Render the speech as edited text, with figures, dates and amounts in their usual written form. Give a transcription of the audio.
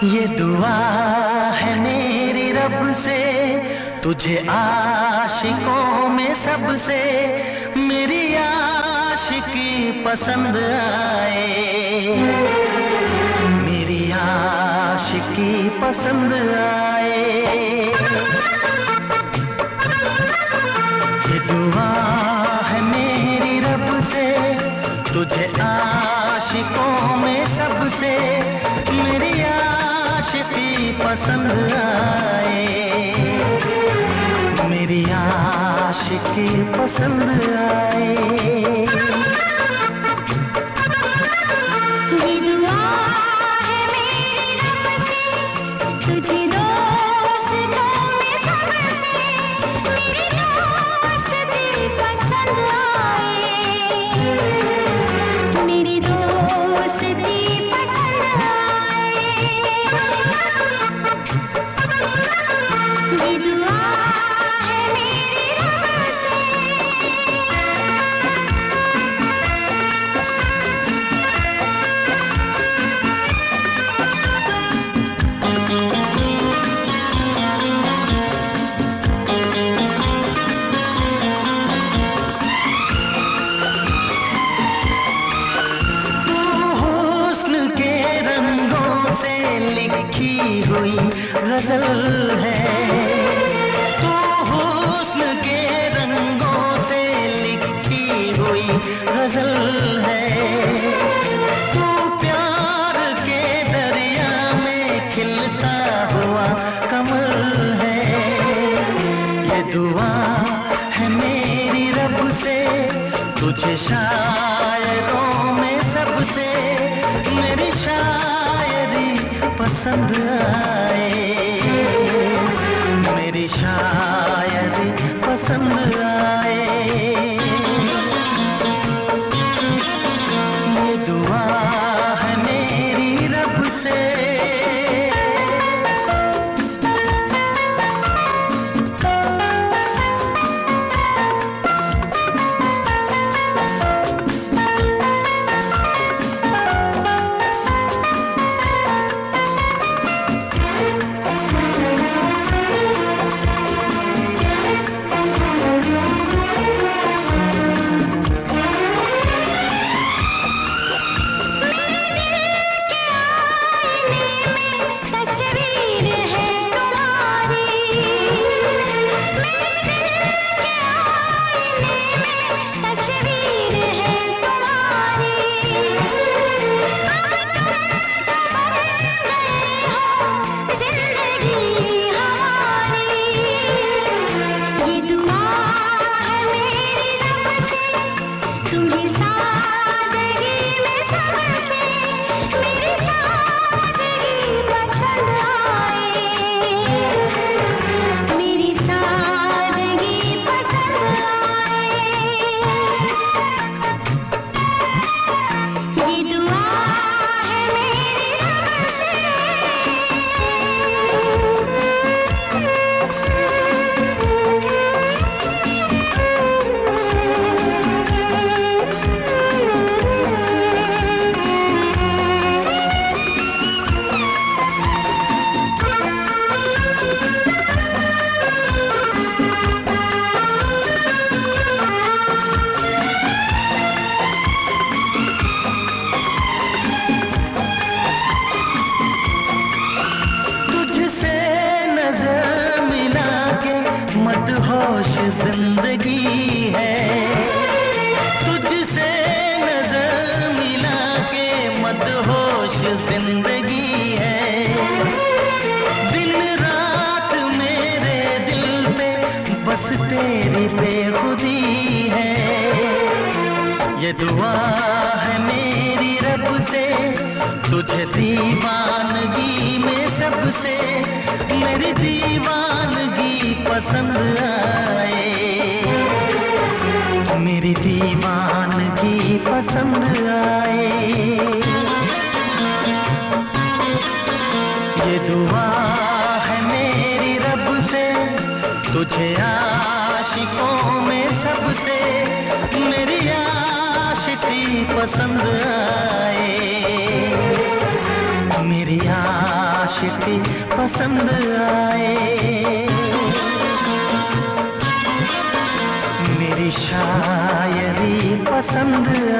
ये दुआ है मेरी रब से, तुझे आशिकों में सबसे मेरी आशिकी पसंद आए, मेरी आशिकी पसंद आए। ये दुआ है मेरी रब से, तुझे आशिकों में सबसे मेरी आशिकी पसंद आए, मेरी आशिकी पसंद आए। हुई गजल है, तू हुस्न के रंगों से लिखी हुई गजल है, तू प्यार के दरिया में खिलता हुआ कमल है। ये दुआ है मेरी रब से, तुझे शायरों में सबसे मेरी शायरी पसंद आए, मेरी शायरी पसंद आए। ये दुआ है मेरी रब से। मदहोश जिंदगी है, तुझसे नजर मिला के मदहोश जिंदगी है। दिन रात मेरे दिल पे बस तेरी बेखुदी है। ये दुआ है मेरी रब से, तुझे दीवानगी में सबसे मेरी दीवानगी पसंद आए, मेरी दीवानगी पसंद आए। ये दुआ है मेरी रब से, तुझे आशिकों में सबसे मेरी आशिकी पसंद आए, मेरी आशिकी पसंद आए। मेरी शायरी पसंद